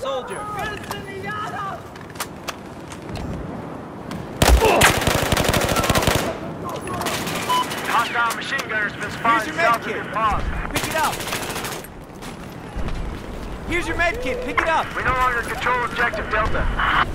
soldier. Hostile machine gunner's been spotted. Here's your med kit. Pick it up. Here's your med kit. Pick it up. We no longer control objective Delta.